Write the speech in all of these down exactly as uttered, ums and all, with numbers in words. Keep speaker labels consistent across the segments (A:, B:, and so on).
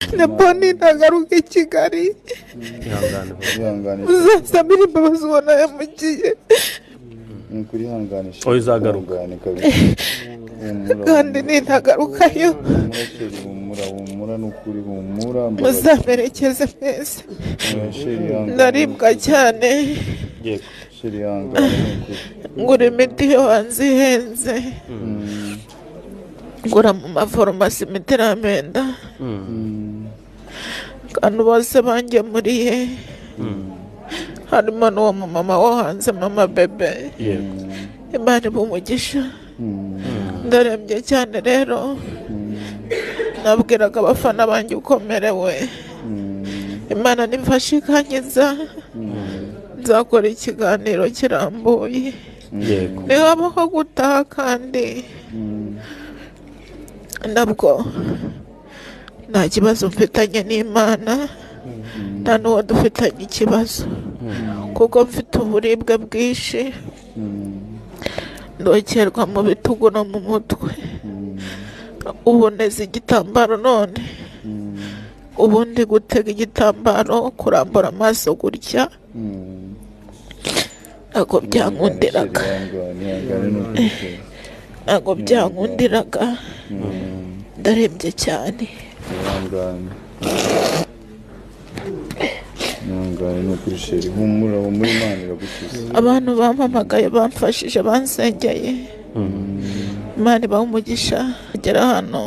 A: Naponi nagaruke Kigali
B: ihangane
C: ihangane
A: uzasabira imbabazi ubona yamugiye
C: kuri ihangane
B: oya uzagaruka
A: kandi nintagarukayo
C: humura humura n'ukuri humura
A: muzamerekeze mwese ndaribwa cyane
B: yego
C: sheri ihangane n'ukuri
A: ngura imiti yo hanze ihenze ngura mu mafarumasi imiti iramenda kandi bose bangemuriye harimo n'uwo mumama wo hanze mama bebe
B: yego
A: Imana ibumugisha ndarembye cyane rero nabwiraga abafana banjye ukomerewe Imana nimfashe ikankiza nzakora ikiganiro kirambuye
B: yego
A: nihabaho gutaha kandi nabwo nta kibazo mfitanye n'Imana nta n'uwo dufitanye ikibazo kuko mfite uburibwe bwinshi ndokerwa mu bitugu no mu mutwe ubu neza igitambaro none ubundi gutega igitambaro kurambura amaso gutya ntabwo byankundiraga ntabwo byankundiraga ndarembye cyane
C: ihangane n'ukuri sheri humura humura Imana iragukiza
A: abantu bampamagaye bamfashije bansengeye Imana ibaha umugisha agera hano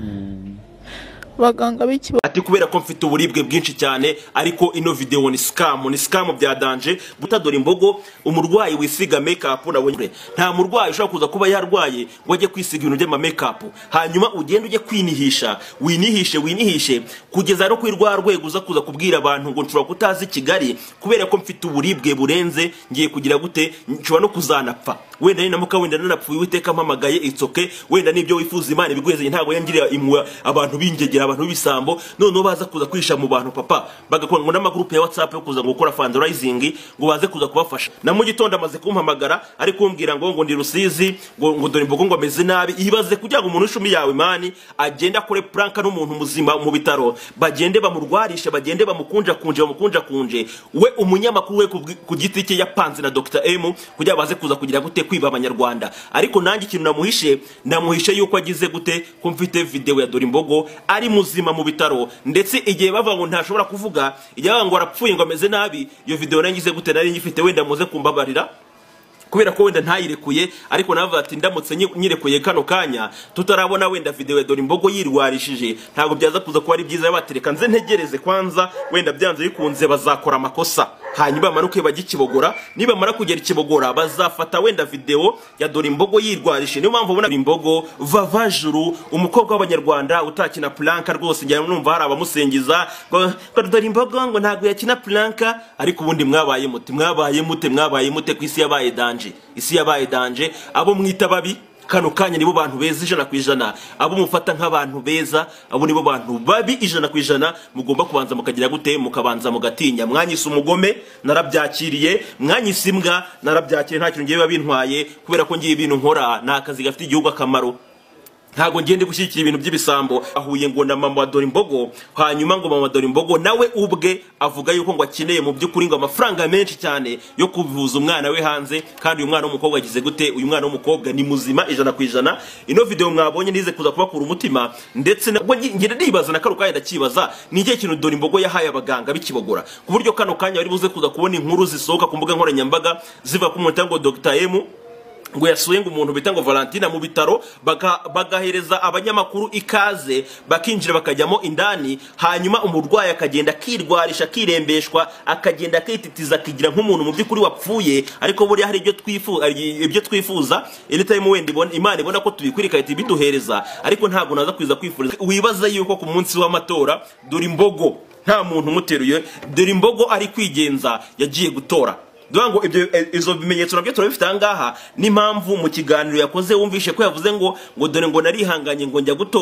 A: baganga biki
D: ati kubera ko mfite uburibwe bwinshi cyane ariko ino video ni scam ni scam bya danje butadora imbogo umurwayi wisiga makeup nabonye nta murwayi ushaka kuza kuba yarwaye ngo ajye kwisiga ibintu by'ama makeup hanyuma ugende ujye kwinihisha winihishe winihishe kugeza no kwirwa rwego uza kuza kubwira abantu ngo nshobora kutazi Kigali kubera ko mfite uburibwe burenze ngiye kugira gute nshobora no kuzanapfa wenda ni namuka wenda nanapfuye witeka mpamagaye itsoke wenda nibyo wifuza Imana ibigweze ntago yangirira imwe abantu bingegera abantu bisambo none baza kuza kwisha mu bantu papa bagakora ngo n'amagroupe ya WhatsApp yo kuza ngo gukora fundraising ngo baze kuza kubafasha na mu gitondo amaze kumpamagara ari kumbwira ngo ngo ndi Rusizi ngo ngo dore imbogo ngo ameze nabi ibaze kugira ngo umuntu ishumi yawe Imani agenda kure pranka n'umuntu muzima mu bitaro bagende bamurwarisha bagende bamukunja kunje bamukunja kunje we umunyamakuru we ku giti cye yapanze na Doctor M kugira baze kuza kugira gute kwiba abanyarwanda ariko nangi ikintu namuhishe namuhishe yuko agize gute ko mfite video ya dore imbogo ari muzima mu bitaro ndetse igihe bava ngo ntashobora kuvuga igihe ngo arapfuye ngo ameze nabi iyo video nangize gute nari ngifite wenda muze kumbabarira kubera ko wenda ntayirekuye ariko navuga ati ndamutse nyirekuye kano kanya tutarabona wenda video ya dore imbogo yirwarishije ntago byaza kuza kuba ari byiza yabatereka nze ntegereze kwanza wenda byanze bikunze bazakora amakosa hanyuma bamanuke bagikibogora niba mara kugera ikibogora bazafata wenda video ya dore imbogo yirwarishe niyo mpamvu ubona imbogo vavajuru umukobwa w'abanyarwanda utakina planka rwose njya numva hari abamusengiza ngo dore imbogo ngo ntago yakina planka ariko ubundi mwabaye mute mwabaye mute mwabaye mute kwisi yabaye danje isi yabaye danje abo mwita babi kano kanya nibo bantu beza ijana kwijana abo mufata nk'abantu beza abo nibo bantu babi ijana kwijana mugomba kubanza mukagira gute mukabanza mugatinya mwanyise umugome narabyakiriye mwanyise imbwa narabyakiriye nta kintu ngiye babintwaye kubera ko ngiye ibintu nkora nakazi gafite igihugu akamaro ntago ngende gushyikira ibintu by'ibisambo ahuye ngo na mama dore imbogo hanyuma ngo mama dore imbogo nawe ubwe avuga yuko ngo akeneye mu by'ukuri ngo amafaranga menshi cyane yo kuvuza umwana we hanze kandi uyu mwana w'umukobwa agize gute uyu mwana w'umukobwa ni muzima ijana kwijana ino video mwabonye nize kuza kubakura umutima ndetse nabwo ngire nibaza na karo kanya ndakibaza ni igihe kintu dore imbogo yahaye abaganga bikibogora ku buryo kano kanya bari buze kuza kubona inkuru zisohoka ku mbuga nkoranyambaga ziva ku mutango Doctor M ngo yasuye ngo umuntu bita ngo Valentina mu bitaro bagahereza abanyamakuru ikaze bakinjira bakajyamo indani hanyuma umurwayi akagenda kirwarisha kirembeshwa akagenda akititiza akigira nk'umuntu mu by'ukuri wapfuye ariko buri hari ibyo twifuza ibyo twifuza iri time wenda ibona Imana ibona ko tubikwirika iti biduhereza ariko ntago naza kwiza kwifuriza wibaza yuko ku munsi w'amatora dore imbogo nta muntu umuteruye dore imbogo ari kwigenza yagiye gutora Dwango ibyo izo bimenyetso nabyo turabifite angaha n'impamvu mu kiganiro yakoze wumvishe ko yavuze ngo ngo dore ngo narihanganye ngo njya gutora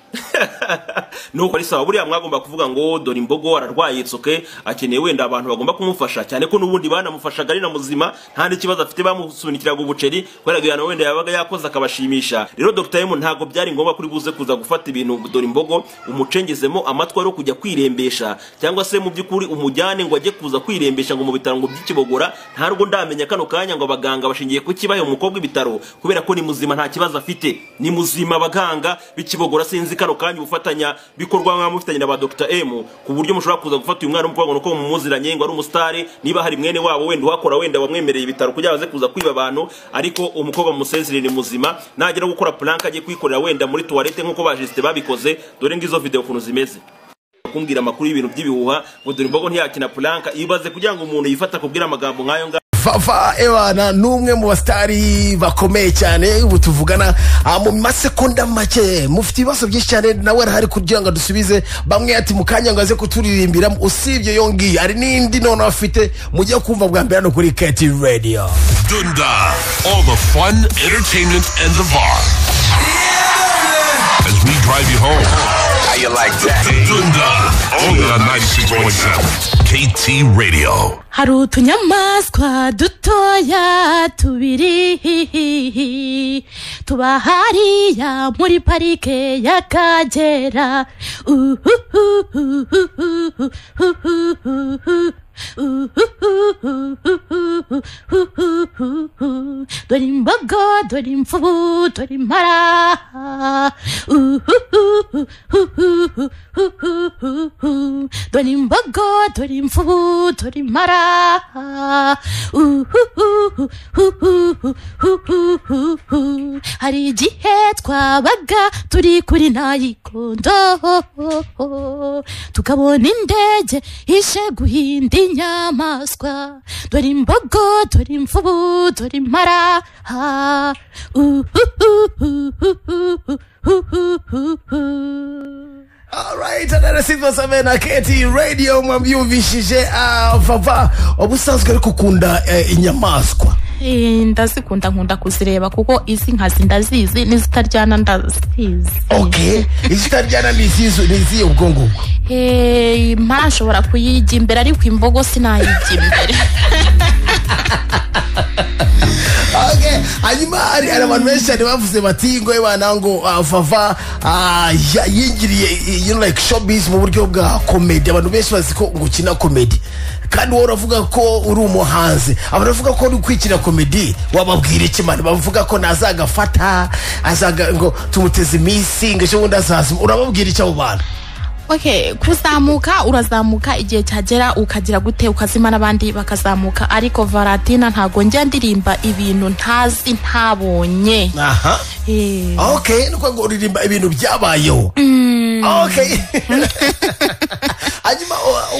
D: nuko ari sawa. Buriya mwagomba kuvuga ngo dore imbogo ararwaye itsoke akeneye wenda abantu bagomba kumufasha, cyane ko nubundi banamufashaga ari na muzima nta n'ikibazo afite, bamusunikiraga ubuceri kubera gihano wenda yabaga yakoze akabashimisha. Rero Dr M ntago byari ngombwa kuri buze kuza gufata ibintu dore imbogo umucengezemo amatwa ro kujya kwirembesha, cyangwa se mu by'ukuri umujyane ngo ajye kuza kwirembesha ngo mu bitaro ngo by'ikibogora. Nta rugo ndamenya kano kanya ngo abaganga bashingiye ku kibaye umukobwa ibitaro kubera ko ni muzima nta kibazo afite, ni muzima. Abaganga b'ikibogora sinzi kano kanya ubufatanya bikorwa nka mufitanye na ba Dr M ku buryo mushobora kuza gufata uyu mwana umukobwa nuko mumuziranye ngo ari umustari, niba hari mwene wabo wenda wakora wenda wamwemereye ibitaro kujya baze kuza kwiba abantu, ariko umukobwa musezerere ni muzima. Nagera gukora plank agiye kwikorera wenda muri toilette nkuko bajiste babikoze. Dore ngizo video kuno zimeze kumbwira amakuru y'ibintu by'ibihuha ngo dore imbogo ntiyakina plank, ibaze kugira ngo umuntu yifata kubwira amagambo nkayo nga
E: Vava ewana numwe mu bastari bakomeye cyane. Ubu tuvugana mu masekonda make, mufite ibibazo byinshi cyane nawe arahari kugira ngo dusubize bamwe ati mukanya ngo aze kuturirimbira. Usibye yongi ari nindi none afite mujye kumva bwa mbere no kuri K T Radio.
F: Dunda, all the fun, entertainment and the vibe. As we drive you home.
G: How you like that?
F: Dunda, only on ninety-six point seven K T Radio.
H: Hari utunyamaswa dutoya tubiri tuba hariya muri parike y'Akagera. Dore imbogo, dore imvubu, dore impara. Dore imbogo, dore imvubu, dore impara. Hari igihe twabaga turi kuri Nayikondo tukabona indege ishe guhinda inyamaswa. Dore imbogo, dore imvubu, dore impara.
E: Alright, another single seven na K T Radio mwabyumvishije. Ah, Vava obusanzwe ariko kunda inyamaswa.
H: Eh, ndazikunda nkunda kuzireba kuko izi nkazi ndazizi n'izitaryana ndazizi.
E: Okay, izitaryana nizizo niziye ubwongo.
H: Eh, impara nshobora kuyijya imbere ariko imbogo sinayijya imbere.
E: Okay, hanyuma hari abantu benshi cyane bavuze bati ngo ebana ngo Vava yingiriye you know like showbiz mu buryo bwa comedy. Abantu benshi bazi ko gukina comedy kandi wowe uravuga ko uri umuhanzi, abantu bavuga ko uri kwikina comedy. Wababwira iki mani? Bavuga ko nazagafata azaga ngo tumuteze iminsi ngo cyo wunda azaza, urababwira iki abo bantu?
H: Okay, kuzamuka urazamuka igihe cyagera ukagira gute ukazima nabandi bakazamuka, ariko Varatina ntago njya ndirimba ibintu ntazi ntabonye.
E: Aha.
H: Eh.
E: Okay, nuko ngo uririmba ibintu byabayeho.
H: Mm.
E: Okay. Hanyuma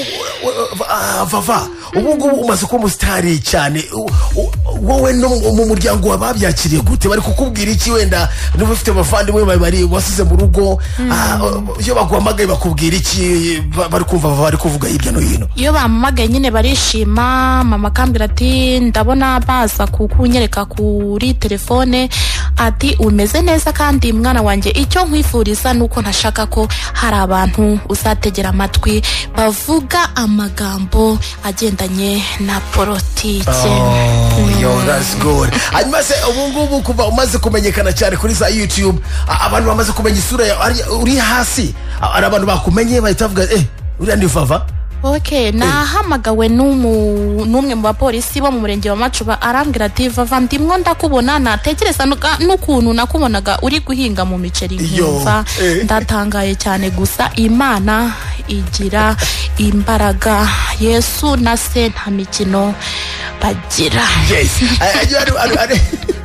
E: Vava ubu ngubu umaze kuba umusitari cyane, wowe no mu muryango wababyakiriye gute? Bari kukubwira iki wenda niba ufite abavandimwe bari wasize mu rugo iyo baguhamagaye bakubwira iki? Bari kumva bari kuvuga hirya no hino.
H: Iyo bamamagaye nyine barishima, mama kambira ati ndabona baza kukunyereka kuri telefone ati umeze neza kandi mwana wanjye icyo nkwifuriza nuko ntashaka ko hari abantu uzategera amatwi bavuga amagambo agendanye na politike.
E: Oh, yo, that's good. Hanyuma se ubu ngubu kuva umaze kumenyekana cyane kuri za YouTube, abantu bamaze kumenya isura uri hasi, ari abantu bakumenye bahita bavuga eh uriya ndi Vava.
H: Okay, nahamagawe n'umu numwe mu bapolisi bo mu murenge wa Macuba arambwira ati Vava ndimwo ndakubona natekereza n'ukuntu nakubonaga uri guhinga mu miceri nkumva ndatangaye cyane, gusa Imana igira imbaraga, Yesu na se nta mikino bagira.
E: Yes. Ayo ari ari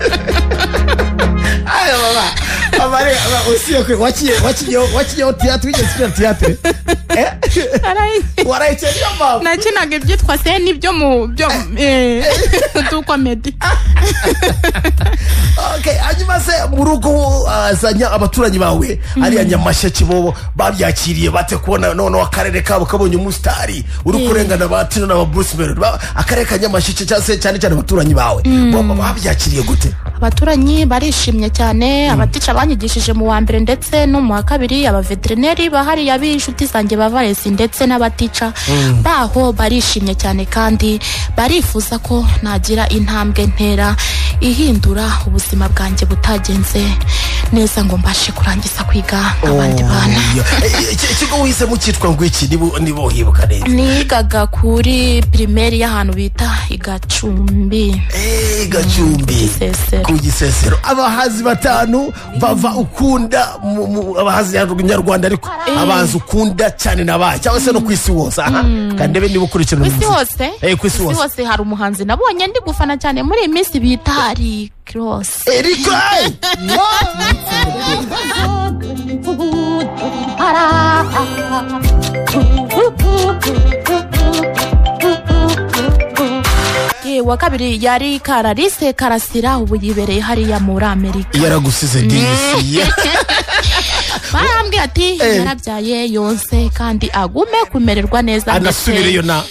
E: ayo baba abare usiye ko wakiye wakiye wakiye theater wigeze theater eh warai cyane baba
H: nakinaga ibyitwa se nibyo mu byo eh tu comedy.
E: Okay, hanyuma se mu rugo azanya abaturanyi bawe ari anyamasheki bobo babyakiriye bate kubona none akarere kabo kabonye umusitari uri kurengana batino na Bruce Melody akarere kanyamasheki cyase cyane cyane abaturanyi bawe bobo babyakiriye gute?
H: abaturanyi barishimye cyane abatica banyigishije mu wa mbere ndetse no mu wa kabiri abaveterineri bahari yabishuti zanjye bavaresi ndetse n'abatica baho barishimye cyane kandi barifuza ko nagira intambwe ntera ihindura ubuzima bwanjye butagenze neza ngo mbashe kurangiza kwiga abandi bana.
E: Ikigo wise mu cyitwa ngo iki nibo nibo hibuka neza?
H: Nigaga kuri primaire y'ahantu bita Igacumbi.
E: Eh, Igacumbi ku Gisesero. Abahazi batanu bava ukunda abahazi y'Nyarwanda ariko abazi ukunda cyane nabaye cyangwa se no kwisi wose aha kandi be nibo kurikira
H: kwisi wose.
E: Eh, kwisi wose.
H: Kwisi wose hari umuhanzi nabonye ndi gufana cyane muri iyi minsi bita Hari Cross.
E: Eriko. Wa kabiri yari Karalise Karasira ubu yibereye hariya muri Amerika. Yaragusize disi.
H: Barambwiye ati yarabyaye yonse kandi agume kumererwa neza.
E: Anasubireyo na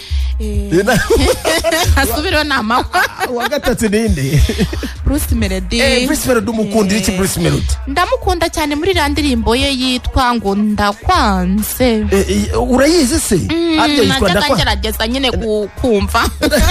H: Asubiro na mama
E: wa gatatu ninde?
H: Bruce Melody.
E: Eh, Bruce Melody umukunda iki Bruce Melody?
H: Ndamukunda cyane muri randirimbo ye yitwa ngo ndakwanze.
E: Urayizi se?
H: Aryo yitwa ndakwanze. Ndagerageza nyine kumva.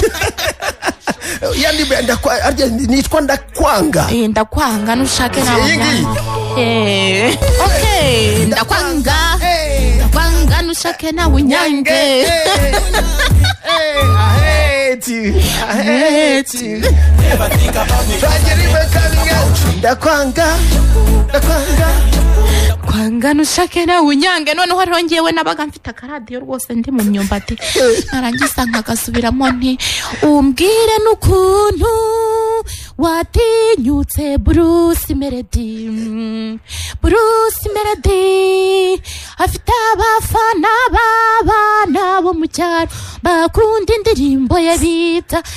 E: Yandi ndakwa aryo nitwa ndakwanga.
H: Eh, ndakwanga nushake na mama. Eh. Okay, ndakwanga. Ndakwanga nushake na unyange.
E: Hey, I hate you. I hate you. Never think about me. Ndakwanga. Ndakwanga.
H: Kwanga nushake na unyange none hariho ngiyewe nabaga mfite akaradiyo rwose ndi mu myumbati narangiza nkagasubiramo nti umbwire n'ukuntu watinyutse Bruce Melody. Bruce Melody afite abafana b'abana bo mu cyaro bakunda indirimbo ye bita